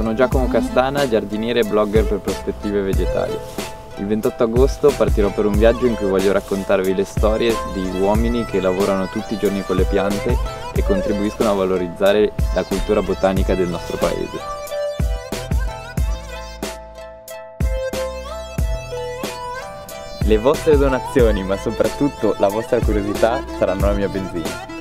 Sono Giacomo Castana, giardiniere e blogger per prospettive vegetali. Il 28 agosto partirò per un viaggio in cui voglio raccontarvi le storie di uomini che lavorano tutti i giorni con le piante e contribuiscono a valorizzare la cultura botanica del nostro paese. Le vostre donazioni, ma soprattutto la vostra curiosità, saranno la mia benzina.